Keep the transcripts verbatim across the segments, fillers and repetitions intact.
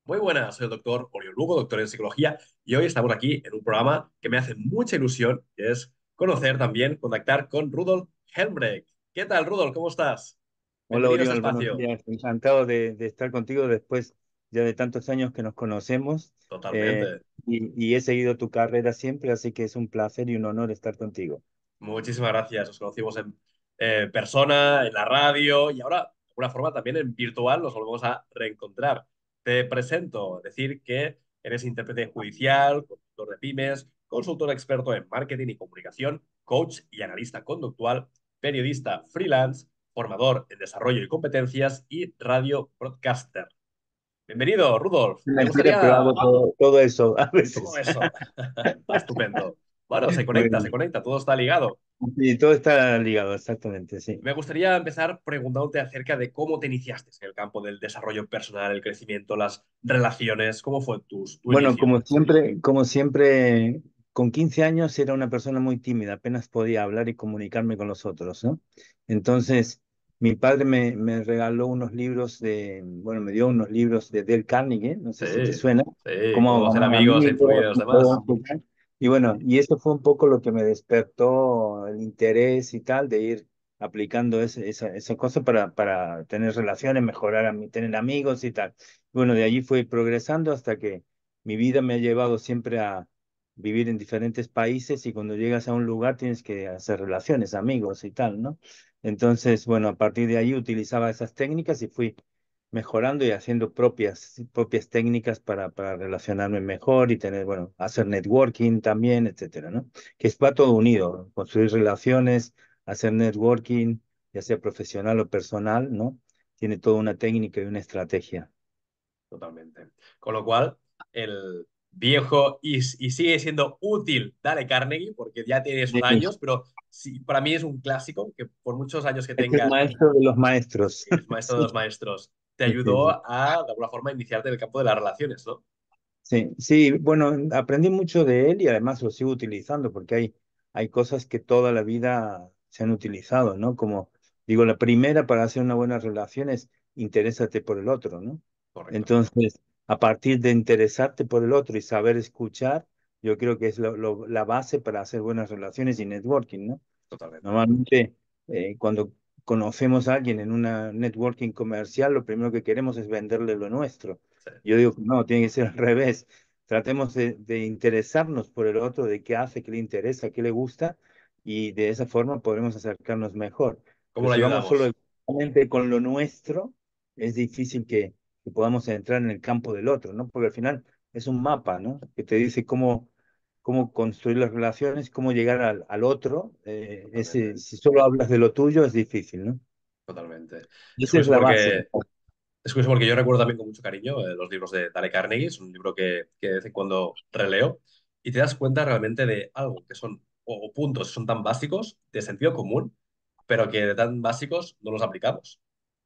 Muy buenas, soy el doctor Oriol Lugo, doctor en psicología, y hoy estamos aquí en un programa que me hace mucha ilusión, que es conocer también, contactar con Rudolf Helmreich. ¿Qué tal, Rudolf? ¿Cómo estás? Hola Bienvenido a este Oriol, buenos espacio. días. Encantado de, de estar contigo después ya de tantos años que nos conocemos eh, Totalmente. y, y he seguido tu carrera siempre, así que es un placer y un honor estar contigo. Muchísimas gracias. Os conocimos en eh, persona, en la radio y ahora, de alguna forma, también en virtual nos volvemos a reencontrar. Te presento, decir que eres intérprete judicial, consultor de pymes, consultor experto en marketing y comunicación, coach y analista conductual, periodista freelance, formador en desarrollo y competencias y radio broadcaster. Bienvenido, Rudolf. Me Mentira, pero gustaría hago todo, todo eso a todo veces. eso. Estupendo. Bueno, se Muy conecta, se bien. conecta, todo está ligado. Y todo está ligado, exactamente, sí. Me gustaría empezar preguntándote acerca de cómo te iniciaste en el campo del desarrollo personal, el crecimiento, las relaciones. ¿Cómo fue tu, tu Bueno, inicio? como siempre, como siempre, con quince años era una persona muy tímida, apenas podía hablar y comunicarme con los otros, ¿no? Entonces, mi padre me, me regaló unos libros de, bueno, me dio unos libros de Dale Carnegie, no sé si te Sí, suena, sí, cómo cómo ser ganar amigos e influir amigos en los y demás. todo eso. Y bueno, y eso fue un poco lo que me despertó el interés y tal de ir aplicando ese- esa, esa cosa para, para tener relaciones, mejorar, a mi- tener amigos y tal. Bueno, de allí fui progresando hasta que mi vida me ha llevado siempre a vivir en diferentes países y cuando llegas a un lugar tienes que hacer relaciones, amigos y tal, ¿no? Entonces, bueno, a partir de ahí utilizaba esas técnicas y fui mejorando y haciendo propias, propias técnicas para, para relacionarme mejor y tener, bueno, hacer networking también, etcétera, ¿no? Que va todo unido, construir relaciones, hacer networking, ya sea profesional o personal, ¿no? Tiene toda una técnica y una estrategia. Totalmente. Con lo cual, el viejo y, y sigue siendo útil Dale Carnegie, porque ya tiene sus años, pero sí, para mí es un clásico que por muchos años que Es el tengas, maestro de los maestros. es maestro de Sí, los maestros, te sí, sí, ayudó sí. a, de alguna forma, iniciarte en el campo de las relaciones, ¿no? Sí, sí, bueno, aprendí mucho de él y además lo sigo utilizando porque hay, hay cosas que toda la vida se han utilizado, ¿no? Como digo, la primera para hacer una buena relación es interésate por el otro, ¿no? Correcto, Entonces, a partir de interesarte por el otro y saber escuchar, yo creo que es lo- lo- la base para hacer buenas relaciones y networking, ¿no? totalmente. Normalmente, eh, cuando conocemos a alguien en una networking comercial, lo primero que queremos es venderle lo nuestro. Sí, Yo digo, no, tiene que ser al revés. Tratemos de, de interesarnos por el otro, de qué hace, qué le interesa, qué le gusta, y de esa forma podremos acercarnos mejor. ¿cómo Pero lo si vamos solo ayudamos? exactamente con lo nuestro, es difícil que, que podamos entrar en el campo del otro, ¿no? Porque al final es un mapa, ¿no? Que te dice cómo cómo construir las relaciones, cómo llegar al, al otro. Eh, ese, Totalmente, si solo hablas de lo tuyo es difícil, ¿no? totalmente. Y Es esa es curioso la base. porque, es curioso porque yo recuerdo también con mucho cariño eh, los libros de Dale Carnegie, es un libro que, que de vez en cuando releo, y te das cuenta realmente de algo que son, o, o puntos que son tan básicos, de sentido común, pero que de tan básicos no los aplicamos.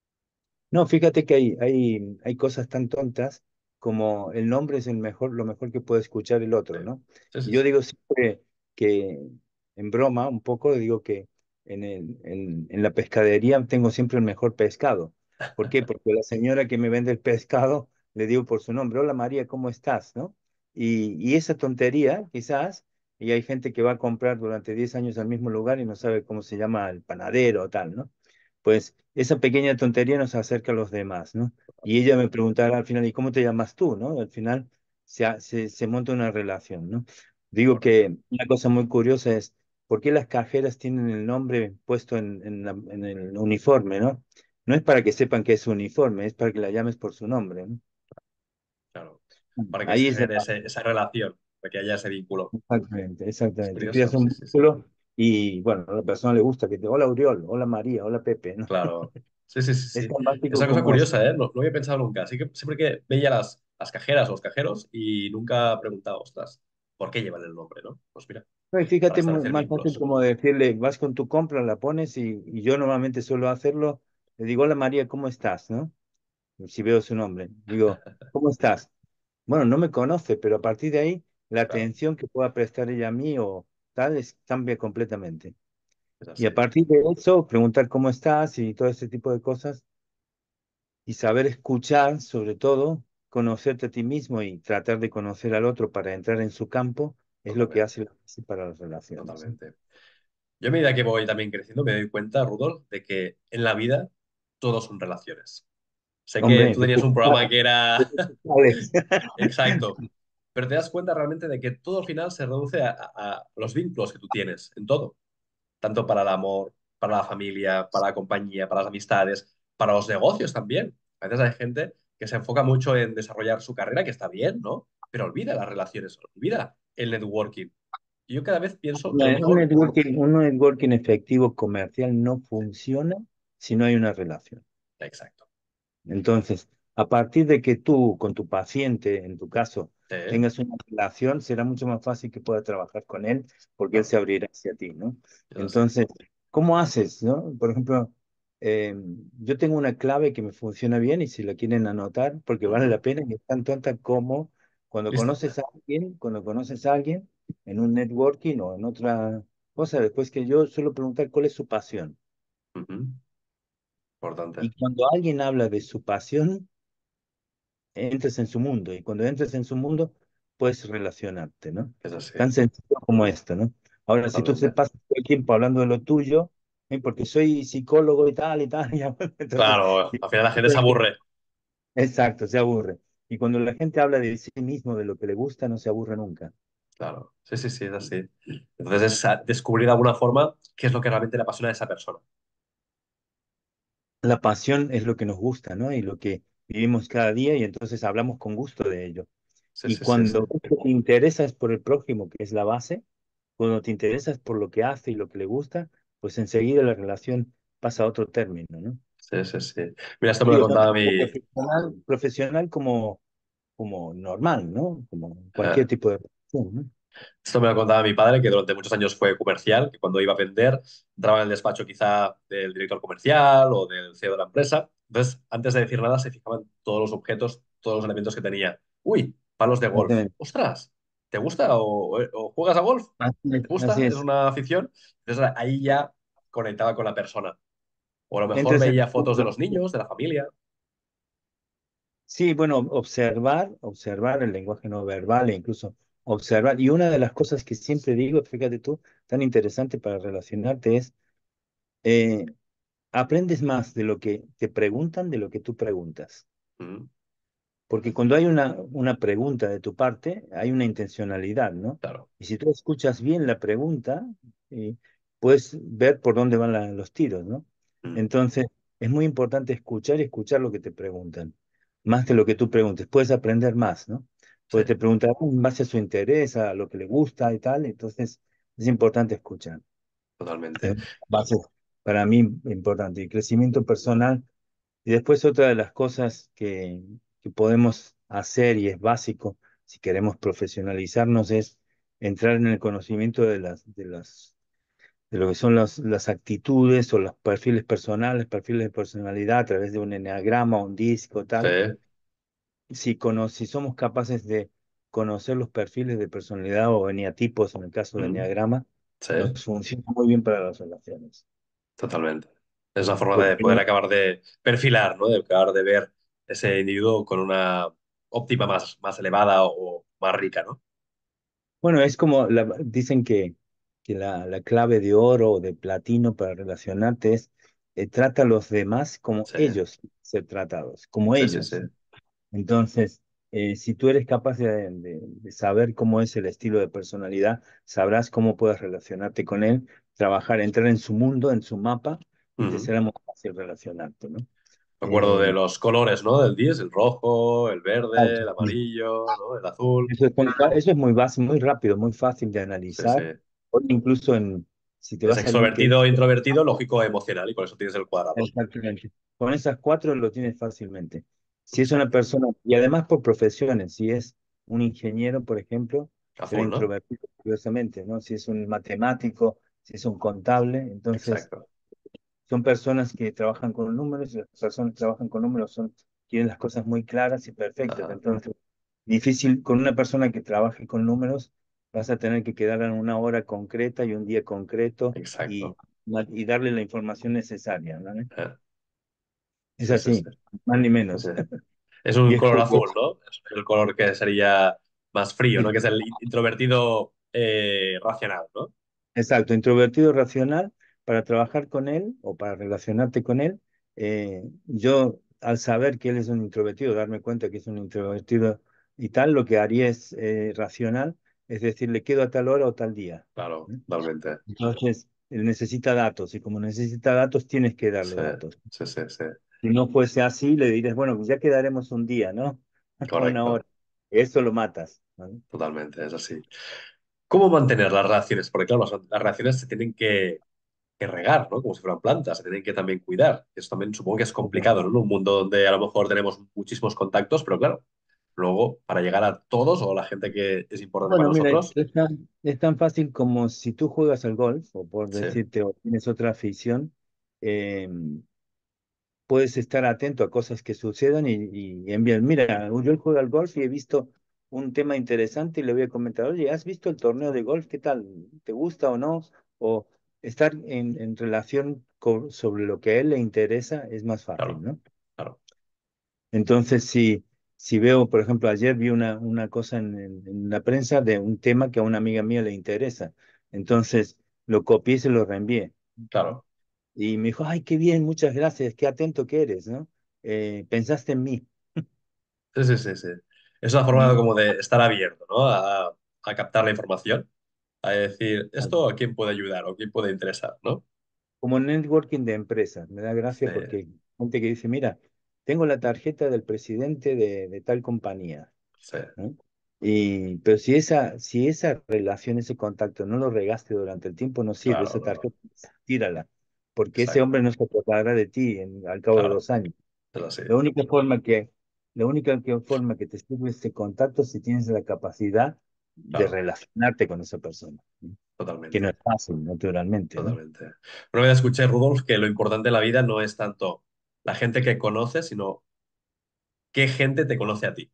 No, fíjate que hay, hay, hay cosas tan tontas como el nombre es el mejor, lo mejor que puede escuchar el Sí, otro, ¿no? sí, Y sí, yo sí. digo siempre que, en broma, un poco, digo que en, el, en, en la pescadería tengo siempre el mejor pescado. ¿Por qué? Porque la señora que me vende el pescado le digo por su nombre, hola María, ¿cómo estás? ¿No? Y, y esa tontería, quizás, y hay gente que va a comprar durante diez años al mismo lugar y no sabe cómo se llama el panadero o tal, ¿no? Pues esa pequeña tontería nos acerca a los demás, ¿no? Y ella me preguntará al final, ¿y cómo te llamas tú, no? Al final se, ha- se, se monta una relación, ¿no? Digo Correcto, que una cosa muy curiosa es, ¿por qué las cajeras tienen el nombre puesto en, en, la- en el uniforme, ¿no? No es para que sepan que es su uniforme, es para que la llames por su nombre, ¿no? claro. Para que Ahí se es la genere ese- esa relación, para que haya ese vínculo. exactamente, Es exactamente. Creas curioso, un sí, sí, sí. vínculo y, bueno, a la persona le gusta que te, hola Uriol, hola María, hola Pepe, ¿no? Claro. Sí, sí, sí, Es sí. tan Es básico una cosa como eso. curiosa, ¿eh? No, no había pensado nunca. Así que siempre que veía las, las cajeras o los cajeros y nunca preguntaba, ostras, ¿por qué llevan el nombre, no? Pues mira, No, y para fíjate, mu- establecer más fácil vínculos. como decirle, vas con tu compra, la pones y, y yo normalmente suelo hacerlo. Le digo, hola María, ¿cómo estás? ¿No? Si veo su nombre. Digo, ¿cómo estás? Bueno, no me conoce, pero a partir de ahí, la Claro, atención que pueda prestar ella a mí o tal es, cambia completamente. es Y así. a partir de eso, preguntar cómo estás y todo ese tipo de cosas y saber escuchar, sobre todo, conocerte a ti mismo y tratar de conocer al otro para entrar en su campo es lo que Totalmente, hace la base para las relaciones. totalmente. Yo a medida que voy también creciendo me doy cuenta, Rudolf, de que en la vida todo son relaciones. Sé que Hombre, tú tenías un programa que era Alex. exacto, pero te das cuenta realmente de que todo al final se reduce a, a- a los vínculos que tú tienes en todo, tanto para el amor, para la familia, para la compañía, para las amistades, para los negocios también. A veces hay gente que se enfoca mucho en desarrollar su carrera, que está bien, ¿no? Pero olvida las relaciones, olvida el networking. Y yo cada vez pienso que lo Un mejor... networking, un networking efectivo comercial no funciona si no hay una relación. Exacto. Entonces, a partir de que tú con tu paciente, en tu caso, Sí, tengas una relación, será mucho más fácil que puedas trabajar con él porque él claro, se abrirá hacia ti, ¿no? es así. Entonces, ¿cómo haces, no? Por ejemplo, eh, yo tengo una clave que me funciona bien y si la quieren anotar, porque vale Ujú. la pena y es tan tonta como cuando Listo. conoces a alguien, cuando conoces a alguien en un networking o en otra cosa, después que yo suelo preguntar cuál es su pasión. Ujú. Importante. Y cuando alguien habla de su pasión, entres en su mundo y cuando entres en su mundo puedes relacionarte, ¿no? Es así. Tan sencillo como esto, ¿no? Ahora, si tú te Totalmente. pasas todo el tiempo hablando de lo tuyo, ¿eh? Porque soy psicólogo y tal y tal, y ya, entonces, Claro, y- al final la gente se aburre. exacto, se aburre. Y cuando la gente habla de sí mismo, de lo que le gusta, no se aburre nunca. Claro. Sí, sí, sí, es así. Entonces es a- descubrir de alguna forma qué es lo que realmente le apasiona a esa persona. La pasión es lo que nos gusta, ¿no? Y lo que vivimos cada día y entonces hablamos con gusto de ello. Sí, Y sí, sí, sí. cuando te interesas por el prójimo, que es la base, cuando te interesas por lo que hace y lo que le gusta, pues enseguida la relación pasa a otro término, ¿no? Sí, sí, sí. Mira, esto me lo Digo, contaba tanto mi, profesional, profesional como, como normal, ¿no? Como eh, cualquier tipo de relación, ¿no? esto me lo contaba mi padre, que durante muchos años fue comercial, que cuando iba a vender, entraba en el despacho quizá del director comercial o del C E O de la empresa. Entonces, antes de decir nada, se fijaban todos los objetos, todos los elementos que tenía. Uy, palos de golf. Exactamente. ¡Ostras! ¿Te gusta o, o juegas a golf? Así es. ¿Te gusta? Así ¿Es es. una afición? Entonces ahí ya conectaba con la persona. O a lo mejor Entras en veía el fotos de mundo. los niños, de la familia. Sí, bueno, observar, observar el lenguaje no verbal e incluso observar. Y una de las cosas que siempre digo, fíjate tú, tan interesante para relacionarte es, eh, aprendes más de lo que te preguntan de lo que tú preguntas. Mm, Porque cuando hay una, una pregunta de tu parte, hay una intencionalidad, ¿no? claro. Y si tú escuchas bien la pregunta, eh, puedes ver por dónde van la- los tiros, ¿no? Mm, Entonces, es muy importante escuchar y escuchar lo que te preguntan, más de lo que tú preguntes. Puedes aprender más, ¿no? sí, Porque te preguntarán en base a su interés, a lo que le gusta y tal. Entonces, es importante escuchar. Es totalmente. base para mí importante. Y crecimiento personal. Y después otra de las cosas que, que podemos hacer y es básico si queremos profesionalizarnos es entrar en el conocimiento de las, de las, de lo que son las, las actitudes o los perfiles personales, perfiles de personalidad a través de un eneagrama, un disco, Sí, tal. Si, cono- si somos capaces de conocer los perfiles de personalidad o eneatipos en el caso de mm, eneagrama, sí. nos funciona muy bien para las relaciones. Totalmente. Es una forma de Porque poder acabar de perfilar, ¿no? De acabar de ver ese individuo con una óptima más, más elevada o más rica, ¿no? bueno, es como la- dicen que, que la, la clave de oro o de platino para relacionarte es eh, trata a los demás como Sí, ellos ser tratados, como sí, sí, sí. ellos. Entonces, eh, si tú eres capaz de, de- de saber cómo es el estilo de personalidad, sabrás cómo puedes relacionarte con él, trabajar, entrar en su mundo, en su mapa, y te Ujú. será muy fácil relacionarte, ¿no? Me acuerdo de Eh, los colores, ¿no? Del diez, el rojo, el verde, el Exacto. amarillo, ¿no? El azul. Eso es muy, fa- eso es muy básico, muy rápido, muy fácil de Sí, sí. analizar. O incluso en, si te Es vas a LinkedIn. extrovertido, introvertido, lógico, emocional, y con eso tienes el cuadrado. Exactamente. Con esas cuatro lo tienes fácilmente. Si es una Exacto. persona, y además por profesiones, si es un ingeniero, por ejemplo, será Azul, ¿no? introvertido, curiosamente, ¿no? Si es un matemático, si es un contable, entonces Exacto. son personas que trabajan con números y las personas que trabajan con números son, quieren las cosas muy claras y perfectas. Ajá. Entonces, difícil, con una persona que trabaje con números, vas a tener que quedar en una hora concreta y un día concreto y, Exacto. y darle la información necesaria, ¿no? Eh, Es Sí, sí, sí. así, más ni Sí, sí. menos. Es y un es color azul, curioso. ¿no? Es el color que sería más frío, ¿no? Y Que es el introvertido eh, racional, ¿no? exacto, introvertido racional, para trabajar con él o para relacionarte con él, eh, yo al saber que él es un introvertido, darme cuenta que es un introvertido y tal, lo que haría es eh, racional, es decir, le quedo a tal hora o tal día. Claro, ¿Eh? totalmente. Entonces, él necesita datos y como necesita datos, tienes que darle Sí, datos. sí, sí, sí. Si no fuese así, le dirías, bueno, pues ya quedaremos un día, ¿no? Una Correcto. hora. Eso lo matas. ¿Vale? Totalmente, es así. ¿Cómo mantener las relaciones? Porque claro, las, las relaciones se tienen que, que regar, ¿no? Como si fueran plantas, se tienen que también cuidar. Eso también supongo que es complicado, ¿no? En un mundo donde a lo mejor tenemos muchísimos contactos, pero claro, luego para llegar a todos o a la gente que es importante para Bueno, mira, nosotros, es tan, es tan fácil como si tú juegas al golf, o por sí, decirte, o tienes otra afición, eh, puedes estar atento a cosas que sucedan y, y enviar. Mira, yo juego al golf y he visto un tema interesante y le voy a comentar, oye, ¿has visto el torneo de golf? ¿Qué tal? ¿Te gusta o no? O estar en, en relación con- sobre lo que a él le interesa es más fácil, claro, ¿no? claro, Entonces, si, si veo, por ejemplo, ayer vi una, una cosa en, en- en la prensa de un tema que a una amiga mía le interesa. Entonces, lo copié y se lo reenvié. claro. Y me dijo, ay, qué bien, muchas gracias, qué atento que eres, ¿no? Eh, pensaste en mí. Sí, sí, sí, sí. Es una forma Mm, como de estar abierto, ¿no? A, a captar la información, a decir, ¿esto a quién puede ayudar o quién puede interesar, ¿no? Como networking de empresas, me da Sí, gracia porque hay gente que dice, mira, tengo la tarjeta del presidente de, de tal compañía. sí, ¿No? Y, pero si esa, si esa relación, ese contacto no lo regaste durante el tiempo, no sirve, claro, esa no, tarjeta, tírala, porque ese hombre exacto, no se acordará de ti en- al cabo de claro, dos años. es así, La única forma que, la única que- forma que te sirve este contacto es si tienes la capacidad de claro, relacionarte con esa persona, ¿no? Que no totalmente. es fácil, naturalmente, ¿no? Totalmente. Una vez escuché, Rudolf, que lo importante en la vida no es tanto la gente que conoces, sino qué gente te conoce a ti.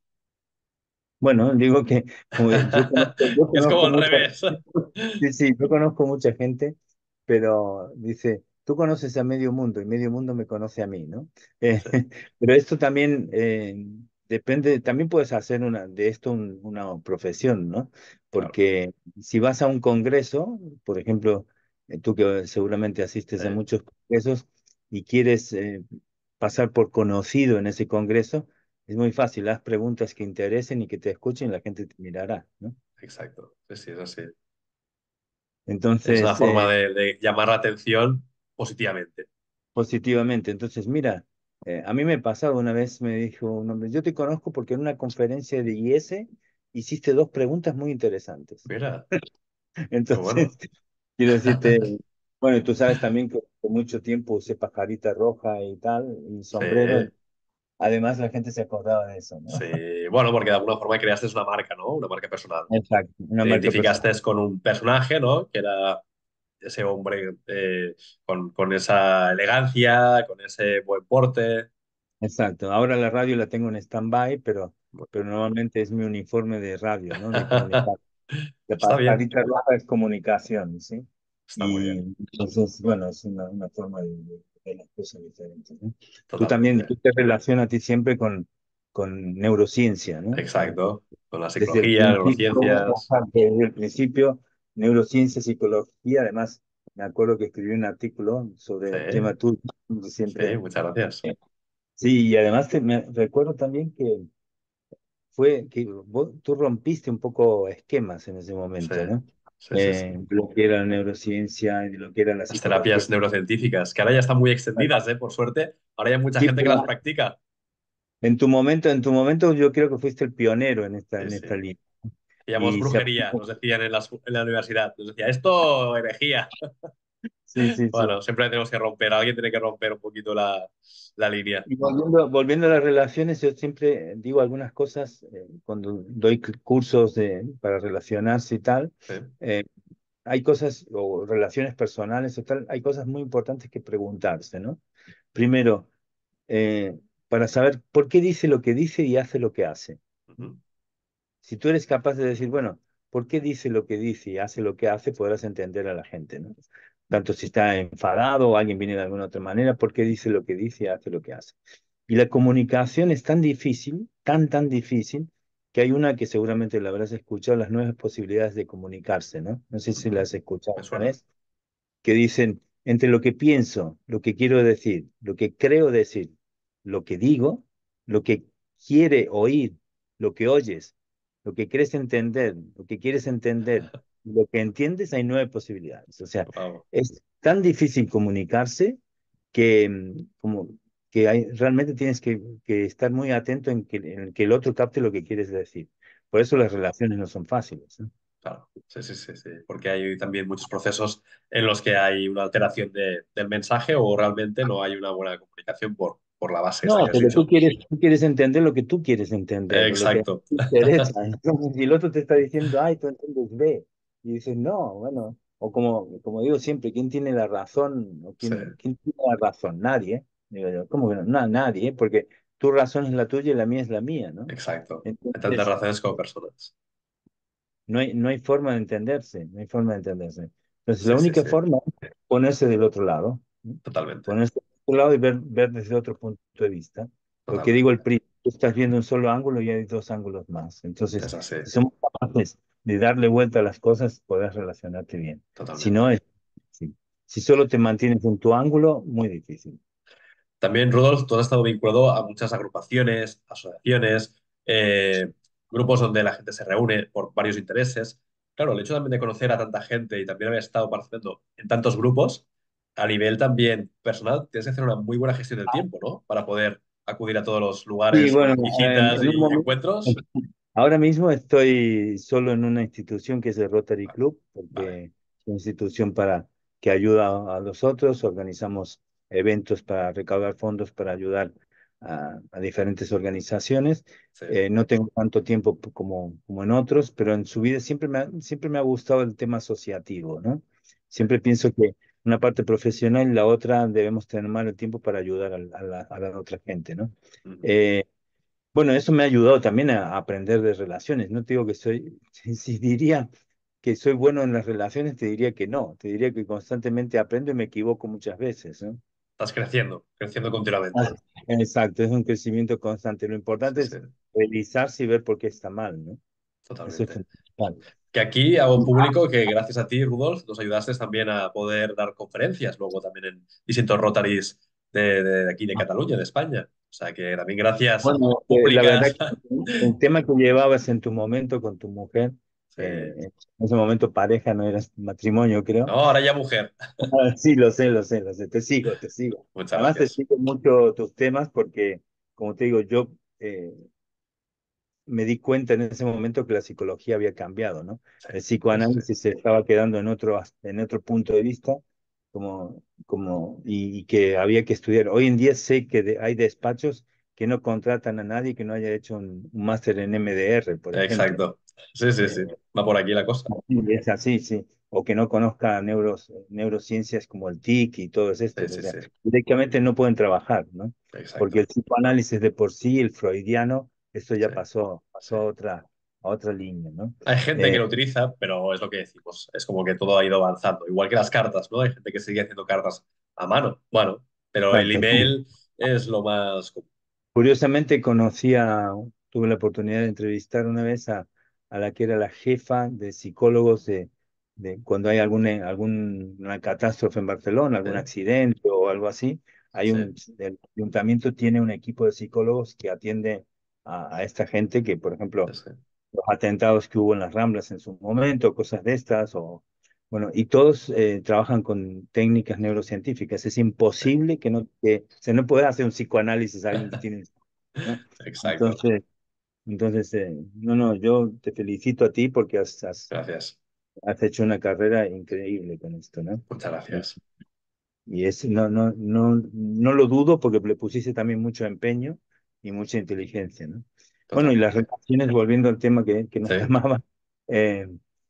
Bueno, digo que como yo conozco, yo Es como conozco al mucha, revés. sí, sí, yo conozco mucha gente, pero dice, tú conoces a medio mundo y medio mundo me conoce a mí, ¿no? Eh, Sí, pero esto también eh, depende, también puedes hacer una, de esto un- una profesión, ¿no? claro. Porque si vas a un congreso, por ejemplo, eh, tú que seguramente asistes a Sí, muchos congresos y quieres eh, pasar por conocido en ese congreso, es muy fácil, haz preguntas que interesen y que te escuchen, la gente te mirará, ¿no? exacto. Sí, sí, es así. Es una Entonces, forma eh, de, de llamar la atención positivamente. positivamente. Entonces, mira, eh, a mí me pasaba una vez, me dijo un hombre, yo te conozco porque en una conferencia de I S hiciste dos preguntas muy interesantes. Mira, qué Entonces, bueno. quiero decirte, bueno, y tú sabes también que por mucho tiempo usé pajarita roja y tal, y Sí, sombrero. Además, la gente se acordaba de eso, ¿no? sí. Bueno, porque de alguna forma creaste una marca, ¿no? Una marca personal. Exacto, una Te marca personal. identificaste con un personaje, ¿no? Que era ese hombre eh, con, con esa elegancia, con ese buen porte. Exacto. Ahora la radio la tengo en stand-by, pero, pero normalmente es mi uniforme de radio, ¿no? De comunicación. La Está bien, pajarita roja es comunicación, ¿sí? está muy Y bien, entonces, bueno, es una, una forma de, de ver las cosas diferentes, ¿no? Tú también, totalmente. tú te relacionas a ti siempre con, con neurociencia, ¿no? Eh, Exacto. Con la desde el psicología, principio, neurociencias. desde el principio, neurociencia, psicología, además, me acuerdo que escribí un artículo sobre Sí, el tema tuyo, sí, siempre. muchas gracias. Sí, y además te- me recuerdo también que fue que vos- tú rompiste un poco esquemas en ese Sí, momento, ¿no? sí, sí, sí. Eh, de lo que era la neurociencia y de lo que era la Las psicología. terapias neurocientíficas, que ahora ya están muy extendidas, ¿eh? Por suerte. Ahora hay mucha Sí, gente que las pero practica. en tu momento, en tu momento yo creo que fuiste el pionero en esta, Sí, en sí. esta línea. Llamamos Y se brujería, nos aplicó. decían en, las- en la universidad. Nos decía, esto, herejía. Sí, sí, sí. Bueno, siempre tenemos que romper, alguien tiene que romper un poquito la, la línea. Y volviendo, volviendo a las relaciones, yo siempre digo algunas cosas eh, cuando doy c- cursos de, para relacionarse y tal. Sí, eh, Hay cosas, o relaciones personales o tal, hay cosas muy importantes que preguntarse, ¿no? Primero, eh, para saber por qué dice lo que dice y hace lo que hace. ujú, Si tú eres capaz de decir, bueno, ¿por qué dice lo que dice y hace lo que hace? Podrás entender a la gente, ¿no? Tanto si está enfadado o alguien viene de alguna otra manera, ¿por qué dice lo que dice y hace lo que hace? Y la comunicación es tan difícil, tan, tan difícil, que hay una que seguramente la habrás escuchado, las nueve posibilidades de comunicarse, ¿no? No sé si la Ujú. has escuchado Me una suena. vez, que dicen, entre lo que pienso, lo que quiero decir, lo que creo decir, lo que digo, lo que quiere oír, lo que oyes, lo que crees entender, lo que quieres entender, lo que entiendes, hay nueve posibilidades. O sea, Wow, es tan difícil comunicarse que, mm, como, que hay, realmente tienes que, que estar muy atento en que, en que el otro capte lo que quieres decir. Por eso las claro, relaciones no son fáciles, ¿no? claro. Sí, sí, sí, sí. Porque hay también muchos procesos en los que hay una alteración de- del mensaje o realmente no hay una buena comunicación por, por la base esta que No, has pero tú dicho. quieres, tú quieres entender lo que tú quieres entender o lo que Exacto. te interesa. Entonces, si el otro te está diciendo, ay, tú entiendes B, y dices, no, bueno, o como, como digo siempre, ¿quién tiene la razón? ¿O Sí, quién, quién tiene la razón? Nadie. Digo yo, ¿cómo que no? No, nadie, porque tu razón es la tuya y la mía es la mía, ¿no? exacto. Entender Entonces, relaciones como personas. no hay, no hay forma de entenderse, no hay forma de entenderse. Entonces, la Sí, sí, única sí. forma es ponerse del otro lado, ¿no? Totalmente. Ponerse del otro lado y ver, ver desde otro punto de vista. Lo que digo el Totalmente. PRI, tú estás viendo un solo ángulo y hay dos ángulos más. Entonces, Es así. si somos capaces de darle vuelta a las cosas, podrás relacionarte bien. Si no, Totalmente. es sí. Si solo te mantienes en tu ángulo, muy difícil. También, Rudolf, tú has estado vinculado a muchas agrupaciones, asociaciones, eh, grupos donde la gente se reúne por varios intereses. Claro, el hecho también de conocer a tanta gente y también haber estado participando en tantos grupos, a nivel también personal, tienes que hacer una muy buena gestión del tiempo, ¿no? Para poder acudir a todos los Sí, lugares bueno, y en, citas en un y momento, encuentros. ahora mismo estoy solo en una institución que es el Rotary Vale, Club, vale, porque es una institución para, que ayuda a los otros. Organizamos eventos para recaudar fondos para ayudar a, a diferentes organizaciones. sí, Eh, no tengo tanto tiempo p- como, como en otros, pero en su vida siempre me ha, siempre me ha gustado el tema asociativo, ¿no? sí. Siempre pienso que una parte profesional y la otra debemos tener más el tiempo para ayudar al- a, la, a la otra gente, ¿no? Ujú. Eh, bueno, eso me ha ayudado también a, a aprender de relaciones. No te digo que soy, si, si diría que soy bueno en las relaciones, te diría que no. Te diría que constantemente aprendo y me equivoco muchas veces, ¿no? Estás creciendo, creciendo continuamente. Ah, exacto, es un crecimiento constante. Lo Sí, importante sí, es revisarse y ver por qué está mal, ¿no? Eso es totalmente. fundamental. Que aquí hago público que gracias a ti, Rudolf, nos ayudaste también a poder dar conferencias luego también en distintos Rotaries de, de aquí de Cataluña, de España. O sea que también gracias Bueno, eh, la verdad públicas. que el tema que llevabas en tu momento con tu mujer, Sí. eh, en ese momento pareja, no eras matrimonio, No, creo. ahora ya mujer. Ah, sí, lo sé, lo sé, lo sé. Te sigo, te sigo. Muchas Además, te gracias. sigo mucho tus temas porque, como te digo, yo eh, me di cuenta en ese momento que la psicología había cambiado, ¿no? Sí, El sí, sí, sí. psicoanálisis se estaba quedando en otro, as- en otro punto de vista, como, como, y, y que había que estudiar. Hoy en día sé que de- hay despachos que no contratan a nadie que no haya hecho un, un máster en M D R, por ejemplo. Exacto. Sí, sí, sí. Eh, Va por aquí la cosa. Sí, es así, sí. O que no conozca neuros, neurociencias como el T I C y todos Sí, estos. O sí, sea, sí. directamente no pueden trabajar, ¿no? Porque el Exacto. psicoanálisis de por sí, el freudiano, esto Sí, ya pasó, sí. pasó a otra, a otra línea, ¿no? Hay gente que Eh, lo utiliza, pero es lo que decimos. Es como que todo ha ido avanzando. Igual que las cartas, ¿no? Hay gente que sigue haciendo cartas a mano. Bueno, pero el exacto, sí. email es lo más común. Curiosamente conocí a, tuve la oportunidad de entrevistar una vez a, a la que era la jefa de psicólogos de, de cuando hay alguna, alguna catástrofe en Barcelona, Sí, algún accidente o algo así. Hay sí, un, el ayuntamiento tiene un equipo de psicólogos que atiende a, a esta gente que, por sí, ejemplo, sí. los atentados que hubo en las Ramblas en su momento, cosas de estas, o bueno, y todos eh, trabajan con técnicas neurocientíficas. Es Sí. imposible que no, que, o sea, no puede hacer un psicoanálisis a alguien que tiene, ¿no? Exacto. Entonces, entonces eh, no, no, yo te felicito a ti porque has, has, Gracias. has hecho una carrera increíble con esto, ¿no? Muchas Y, gracias. y es, no, no, no, no lo dudo porque le pusiste también mucho empeño y mucha inteligencia, ¿no? Bueno, y las Totalmente. relaciones, volviendo al tema que, que nos Sí. llamaba, eh,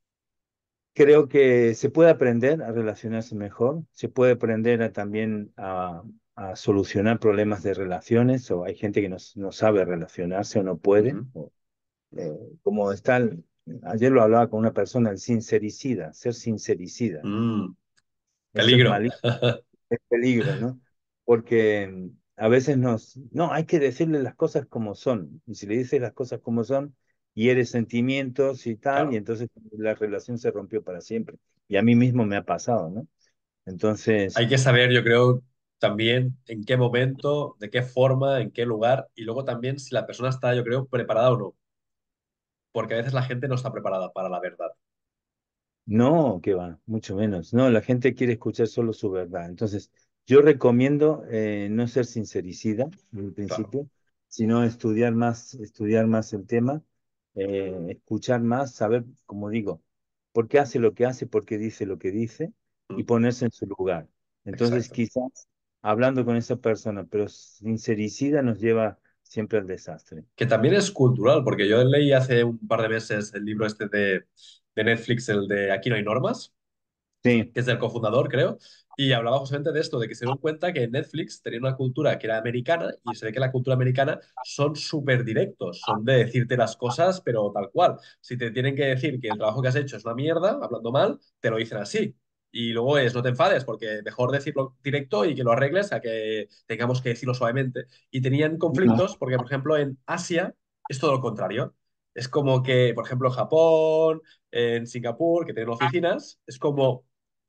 creo que se puede aprender a relacionarse mejor, se puede aprender a, también a, a solucionar problemas de relaciones, o hay gente que no, no sabe relacionarse o no puede, Ujú. o, eh, como está, el- ayer lo hablaba con una persona, el sincericida, ser sincericida, Mm, eso es peligro. malísimo, es peligro, ¿no? Porque a veces nos, no, hay que decirle las cosas como son. Y si le dices las cosas como son, hieres sentimientos y tal, y Claro. entonces la relación se rompió para siempre. Y a mí mismo me ha pasado, ¿no? Entonces, Hay que saber, yo creo, también en qué momento, de qué forma, en qué lugar, y luego también si la persona está, yo creo, preparada o no, porque a veces la gente no está preparada para la verdad. no, que va, mucho menos. No, la gente quiere escuchar solo su verdad. Entonces, yo recomiendo eh, no ser sincericida en un Claro. principio, sino estudiar más, estudiar más el tema, eh, escuchar más, saber, como digo, por qué hace lo que hace, por qué dice lo que dice y Mm, ponerse en su lugar. Entonces, exacto. quizás hablando con esa persona, pero sincericida nos lleva siempre al desastre. Que también es cultural, porque yo leí hace un par de meses el libro este de, de Netflix, el de Aquí no hay normas, Sí, que es del cofundador, creo, y hablaba justamente de esto, de que se dieron cuenta que Netflix tenía una cultura que era americana y se ve que la cultura americana son súper directos, son de decirte las cosas, pero tal cual. Si te tienen que decir que el trabajo que has hecho es una mierda, hablando mal, te lo dicen así. Y luego es, no te enfades, porque mejor decirlo directo y que lo arregles a que tengamos que decirlo suavemente. Y tenían conflictos porque, por ejemplo, en Asia es todo lo contrario. Es como que, por ejemplo, Japón, en Singapur, que tienen oficinas, es como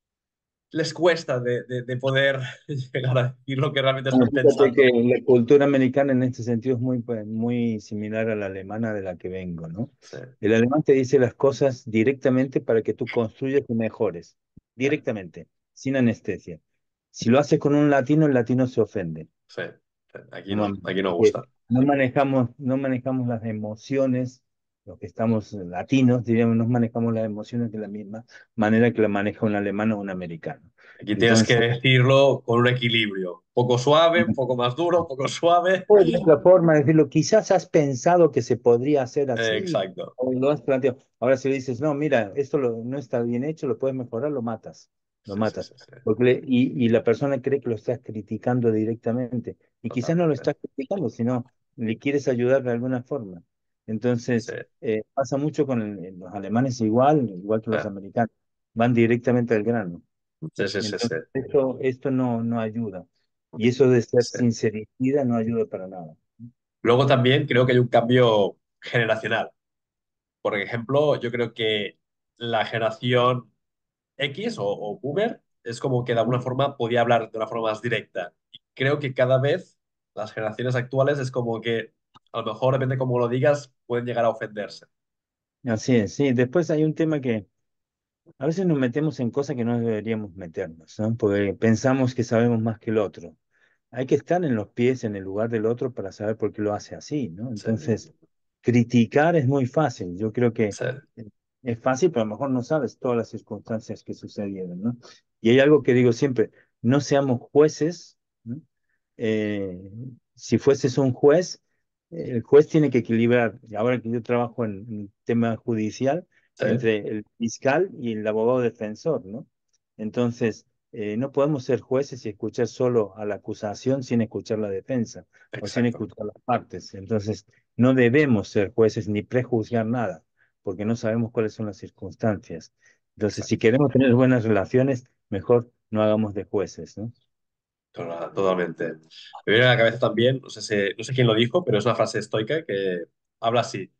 les cuesta de, de- de poder llegar a decir lo que realmente bueno, están fíjate que pensando. la cultura americana en este sentido es muy, pues, muy similar a la alemana de la que vengo, ¿no? Sí, El alemán te dice las cosas directamente para que tú construyas y mejores, ya, directamente, sin anestesia. Si lo haces con un latino, el latino se ofende. sí, sí. Aquí no, Normalmente, aquí no porque gusta. no manejamos, no manejamos las emociones, los que estamos latinos, diríamos, no manejamos las emociones de la misma manera que la maneja un alemán o un americano. Aquí tienes que Entonces, decirlo con un equilibrio. Poco suave, un poco más duro, poco suave. pues de otra forma de decirlo, quizás has pensado que se podría hacer Eh, así exacto. o lo has planteado. Ahora si le dices, no, mira, esto lo- no está bien hecho, lo puedes mejorar, lo matas, lo Sí, sí, matas. sí, sí. Porque le- y, y la persona cree que lo estás criticando directamente y quizás no lo Totalmente. estás criticando, sino le quieres ayudar de alguna forma. Sí, Entonces, eh, pasa mucho con el- los alemanes igual, igual que los ah, americanos, van directamente al grano. sí, sí, sí, sí. Entonces, esto, esto no, no ayuda. Y eso de ser Sí. sincericida no ayuda para nada. Luego también creo que hay un cambio generacional. Por ejemplo, yo creo que la generación X o, o Boomer es como que de alguna Ujú. forma podía hablar de una forma más directa. Y creo que cada vez las generaciones actuales es como que a lo mejor depende cómo lo digas, pueden llegar a ofenderse. Así es, sí. Después hay un tema que a veces nos metemos en cosas que no deberíamos meternos, ¿no? Porque pensamos que sabemos más que el otro. Hay que estar en los pies, en el lugar del otro para saber por qué lo hace así, ¿no? Sí, Entonces, criticar es muy fácil. Yo creo que sí, es fácil, pero a lo mejor no sabes todas las circunstancias que sucedieron, ¿no? Y hay algo que digo siempre, no seamos jueces, ¿no? Eh, si fueses un juez, el juez tiene que equilibrar, y ahora que yo trabajo en un tema judicial, sí, entre el fiscal y el abogado defensor, ¿no? Entonces, eh, no podemos ser jueces y escuchar solo a la acusación sin escuchar la defensa o sin exacto, escuchar las partes. Entonces, no debemos ser jueces ni prejuzgar nada, porque no sabemos cuáles son las circunstancias. Entonces, si exacto. queremos tener buenas relaciones, mejor no hagamos de jueces, ¿no? Total- Totalmente. Me viene a la cabeza también, no sé, si- no sé quién lo dijo, pero es una frase estoica que habla así: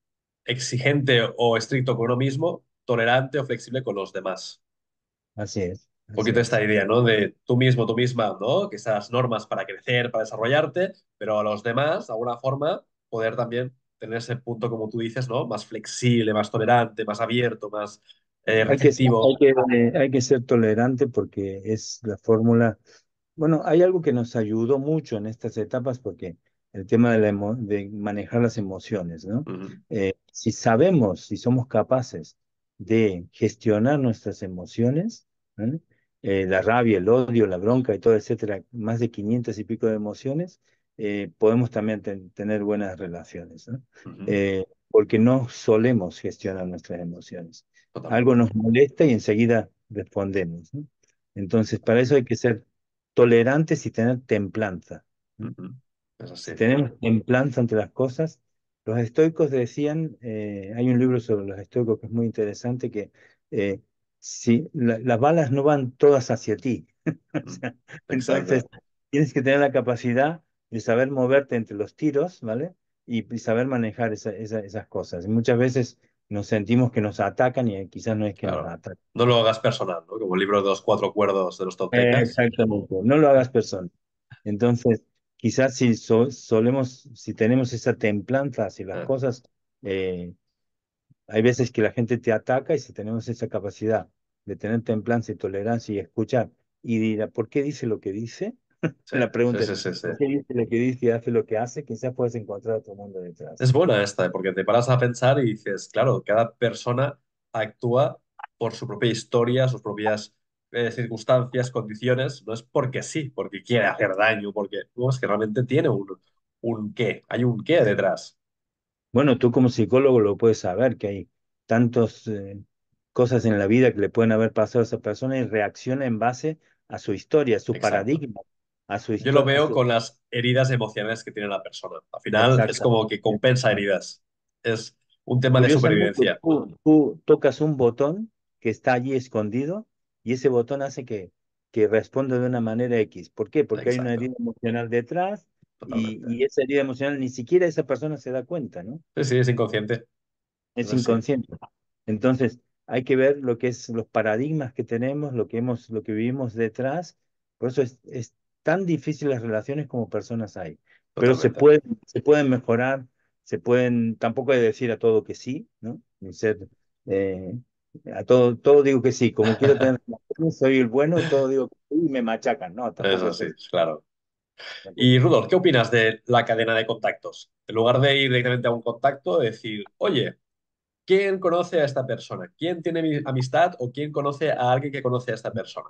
exigente o estricto con uno mismo, tolerante o flexible con los demás. Así es, Un así poquito es. esta idea, ¿no? De tú mismo, tú misma, ¿no? Que esas normas para crecer, para desarrollarte, pero a los demás, de alguna forma, poder también tener ese punto, como tú dices, ¿no? Más flexible, más tolerante, más abierto, más eh, Hay que, hay receptivo. que, eh, hay que ser tolerante porque es la fórmula. Bueno, hay algo que nos ayudó mucho en estas etapas porque el tema de, la emo- de manejar las emociones, ¿no? Ujú, Eh, si sabemos, si somos capaces de gestionar nuestras emociones, ¿eh? Eh, la rabia, el odio, la bronca y todo, etcétera, más de quinientas y pico de emociones, eh, podemos también ten- tener buenas relaciones, ¿no? ujú, Eh, porque no solemos gestionar nuestras emociones. Algo totalmente. nos molesta y enseguida respondemos, ¿no? Entonces, para eso hay que ser tolerantes y tener templanza, ¿no? Ujú, es así. Si tenemos templanza ante las cosas, los estoicos decían, eh, hay un libro sobre los estoicos que es muy interesante, que eh, si la- las balas no van todas hacia ti, o Mm, sea, entonces exacto. tienes que tener la capacidad de saber moverte entre los tiros, ¿vale? Y, y saber manejar esa- esa- esas cosas. Muchas veces nos sentimos que nos atacan y quizás no es que nos Claro. atacan. No lo hagas personal, ¿no? Como el libro de los cuatro cuerdos de los Eh, toltecas. Exactamente, no lo hagas persona. Entonces, quizás si so- solemos, si tenemos esa templanza hacia las Eh, cosas, eh, hay veces que la gente te ataca y si tenemos esa capacidad de tener templanza y tolerancia y escuchar y dirá, ¿por qué dice lo que dice? sí, La sí, pregunta es, sí, sí, sí. ¿por qué dice lo que dice y hace lo que hace? Quizás puedes encontrar otro mundo Es detrás. buena esta, ¿eh? Porque te paras a pensar y dices, claro, cada persona actúa por su propia historia, sus propias eh, circunstancias, condiciones. No es porque sí, porque quiere hacer daño, porque no, es que realmente tiene un, un qué, hay un qué detrás. Bueno, tú como psicólogo lo puedes saber, que hay tantas cosas en la vida que le pueden haber pasado a esa persona y reacciona en base a su historia, a su Exacto. paradigma, a su Yo lo historia, a veo su... con las heridas emocionales que tiene la persona. Al final es como que Exactamente. compensa heridas. Es un tema de Curiosamente, supervivencia. tú, tú tocas un botón que está allí escondido y ese botón hace que, que responda de una manera X. ¿Por qué? Porque hay una Exacto, herida emocional detrás y, totalmente. y esa herida emocional ni siquiera esa persona se da cuenta, ¿no? Sí, sí, es inconsciente. Es Es así, inconsciente. Entonces, hay que ver lo que es los paradigmas que tenemos, lo que hemos, lo que vivimos detrás. Por eso es, es tan difícil las relaciones como personas hay. Pero se totalmente. pueden, se pueden mejorar, se pueden, tampoco hay que decir a todo que sí, ¿no? Ni ser, eh, a todo, todo digo que sí. Como quiero tener relaciones, soy el bueno, todo digo que sí y me machacan. No, Es tampoco es así, así. claro. Tampoco Y es así. Rudolf, ¿qué opinas de la cadena de contactos? En lugar de ir directamente a un contacto, decir, oye, ¿quién conoce a esta persona? ¿Quién tiene mi amistad o quién conoce a alguien que conoce a esta persona?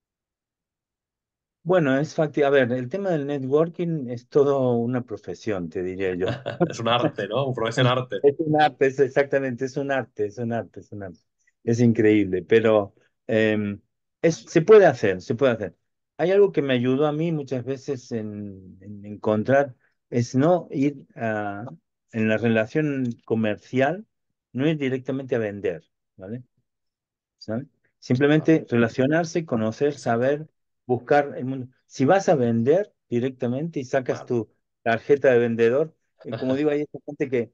Bueno, es factible. A ver, el tema del networking es todo una profesión, te diría yo. Es un arte, ¿no? Un profesión arte. Es un arte, es exactamente, es un arte, es un arte, es un arte. Es increíble, pero eh, es, se puede hacer, se puede hacer. Hay algo que me ayudó a mí muchas veces en, en encontrar, es no ir a, en la relación comercial, no ir directamente a vender, ¿vale? ¿Sabes? Vale, Simplemente relacionarse, conocer, exacto. saber, buscar el mundo. Si vas a vender directamente y sacas Vale. tu tarjeta de vendedor, eh, como digo, hay esta gente que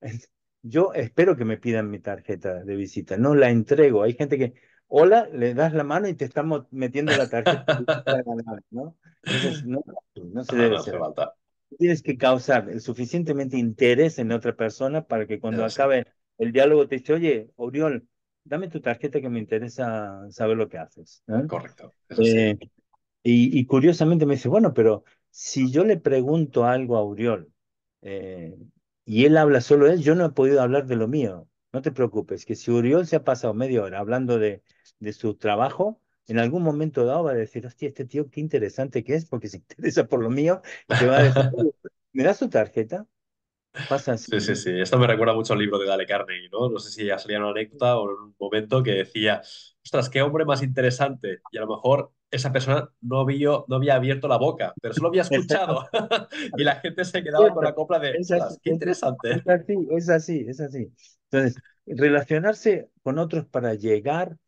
yo espero que me pidan mi tarjeta de visita, no la entrego. Hay gente que, hola, le das la mano y te estamos metiendo la tarjeta de visita de la mano, ¿no? Entonces, no, no se No, debe no hace ser así. falta. Tienes que causar el suficientemente interés en otra persona para que Es cuando así. acabe el diálogo te dice, oye, Oriol, dame tu tarjeta que me interesa saber lo que haces, ¿no? Correcto. Es así. Eh, y, y curiosamente me dice, bueno, pero si yo le pregunto algo a Oriol eh, y él habla solo él, yo no he podido hablar de lo mío. No te preocupes, que si Oriol se ha pasado media hora hablando de, de su trabajo, en algún momento dado va a decir, hostia, este tío qué interesante que es, porque se interesa por lo mío y te va a decir, "Oye, ¿me das tu tarjeta?" Pasa así, Sí, sí, ¿no? sí. Esto me recuerda mucho al libro de Dale Carnegie, ¿no? No sé si ya salía una anécdota o en un momento que decía, ostras, qué hombre más interesante. Y a lo mejor esa persona no vio, no había abierto la boca, pero solo había escuchado. Y la gente se quedaba con la copla de, Es así, ostras, qué es interesante. es así, es así, es así. Entonces, relacionarse con otros para llegar,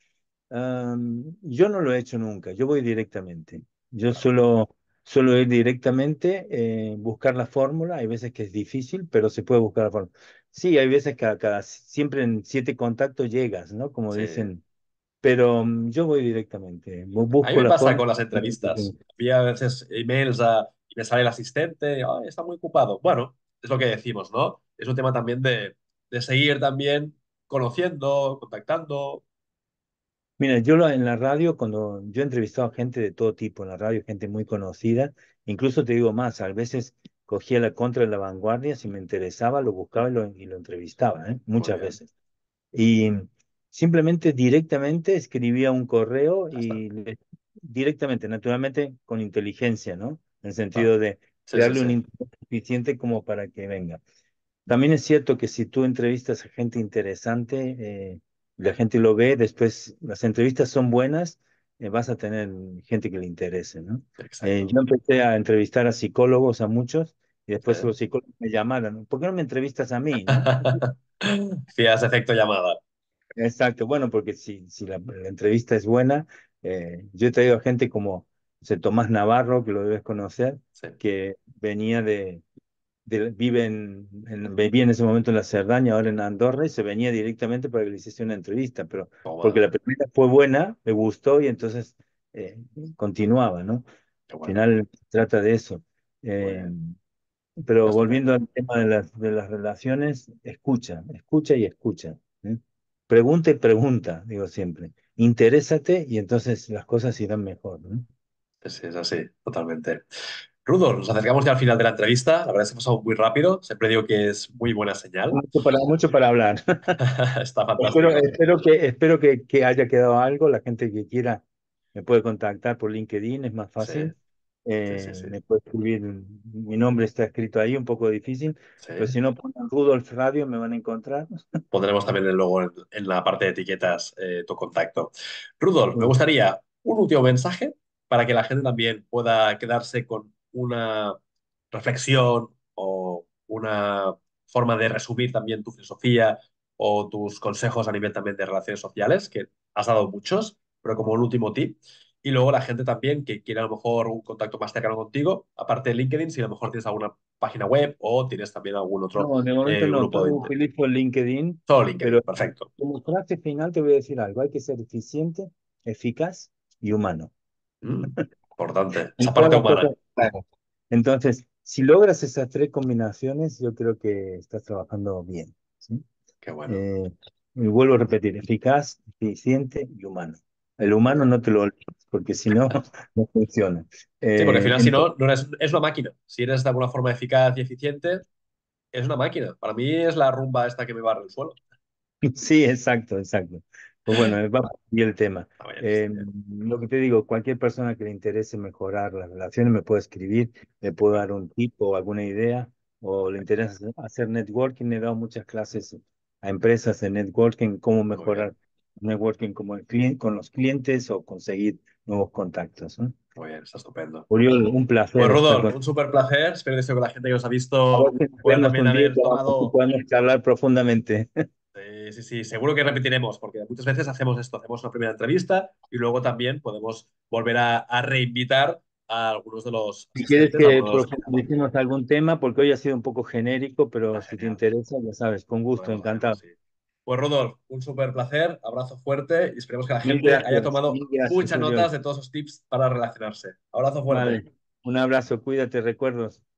am, yo no lo he hecho nunca, yo voy directamente. Yo Claro, suelo, suelo ir directamente, eh, buscar la fórmula, hay veces que es difícil, pero se puede buscar la fórmula. Sí, hay veces que a cada, siempre en siete contactos llegas, ¿no? Como sí. dicen, pero mm, yo voy directamente, bu- A mí busco me la pasa forma. con las entrevistas. Había a veces emails a- y me sale el asistente, "Ay, está muy ocupado". Bueno, es lo que decimos, ¿no? Es un tema también de, de seguir también conociendo, contactando. Mira, yo lo- en la radio, cuando yo he entrevistado a gente de todo tipo en la radio, gente muy conocida, incluso te digo más, a veces cogía la contra de la vanguardia, si me interesaba, lo buscaba y lo, y lo entrevistaba, ¿eh? Muy Muchas bien, veces. Y simplemente directamente escribía un correo ya está. y le- directamente, naturalmente, con inteligencia, ¿no? En el Claro. sentido de Sí, sí, crearle sí. un interés suficiente como para que venga. También es cierto que si tú entrevistas a gente interesante, eh, la gente lo ve, después las entrevistas son buenas, eh, vas a tener gente que le interese, ¿no? Eh, Exacto. yo empecé a entrevistar a psicólogos, a muchos, y después Sí. los psicólogos me llamaron, ¿por qué no me entrevistas a mí, no? Hacías efecto llamada. Exacto, bueno, porque si, si la, la entrevista es buena, eh, yo he traído a gente como José Tomás Navarro, que lo debes conocer, sí. que venía de, de- vive en, en- vivía en ese momento en la Cerdaña, ahora en Andorra, y se venía directamente para que le hiciese una entrevista, pero porque Toma, la primera fue buena, me gustó y entonces eh, continuaba, ¿no? qué Al bueno. final se trata de eso. Muy Eh, bien. pero volviendo Estupendo. al tema de las, de las relaciones, escucha, escucha y escucha. ¿Eh? Pregunta y pregunta, digo siempre. Interésate y entonces las cosas irán mejor, ¿no? Sí, es así, totalmente. Rudolf, nos acercamos ya al final de la entrevista. La verdad es que ha pasado muy rápido. Siempre digo que es muy buena señal. Mucho para, mucho para hablar. Está Espero, fantástico. espero que, espero que, que haya quedado algo. La gente que quiera me puede contactar por LinkedIn, es más Sí, fácil. sí, sí, Eh, sí. me puede escribir, mi nombre está escrito ahí, un poco difícil, Sí. pero si no ponen Rudolf Radio me van a encontrar. Pondremos también luego en, en la parte de etiquetas eh, tu contacto. Rudolf, me Muy gustaría un último mensaje para que la gente también pueda quedarse con una reflexión o una forma de resumir también tu filosofía o tus consejos a nivel también de relaciones sociales, que has dado muchos, pero como un último tip. Y luego la gente también que quiere a lo mejor un contacto más cercano contigo, aparte de LinkedIn, si a lo mejor tienes alguna página web o tienes también algún otro No, de momento eh, no, grupo de todo interés. utilizo LinkedIn, Todo LinkedIn, pero perfecto. como frase final te voy a decir algo, hay que ser eficiente, eficaz y humano. Mm, importante. Esa En todas parte las humana. cosas que hagas. Entonces, si logras esas tres combinaciones, yo creo que estás trabajando bien. ¿Sí? Qué bueno. Eh, y vuelvo a repetir, eficaz, eficiente y humano. El Muy humano bien. no te lo olvides, porque si no, no funciona. Sí, porque al Eh, final, si entonces, no, no eres, es una máquina. Si eres de alguna forma eficaz y eficiente, es una máquina. Para mí es la rumba esta que me barre el suelo. sí, exacto, exacto. Pues bueno, eh, va y el tema. Está bien, está Eh, bien. lo que te digo, cualquier persona que le interese mejorar las relaciones me puede escribir, le puedo dar un tip o alguna idea, o le Perfecto. interesa hacer hacer networking, he dado muchas clases a empresas de networking, cómo Muy bien. mejorar networking como el cliente, con los clientes o conseguir nuevos contactos, ¿no? Muy bien, está estupendo. Oriol, un Pues placer estar Rudolf, con. un súper placer. Espero que la gente que os ha A visto ver si nos pueda vemos también un día y haber podamos, y tomado. podamos charlar profundamente. Eh, sí, sí, seguro que repetiremos, porque muchas veces hacemos esto, hacemos una primera entrevista y luego también podemos volver a, a reinvitar a algunos de los Si quieres asistentes, a que algunos de los invitados. profundicemos algún tema, porque hoy ha sido un poco genérico, pero Está si te genial. interesa, ya sabes, con gusto, Podemos hacerlo encantado. así. Pues Rodolfo, un súper placer, abrazo fuerte y esperemos que la Mil gente haya gracias, tomado mil gracias, muchas notas Oriol. de todos esos tips para relacionarse. Abrazo fuerte. Vale, un abrazo, cuídate, recuerdos.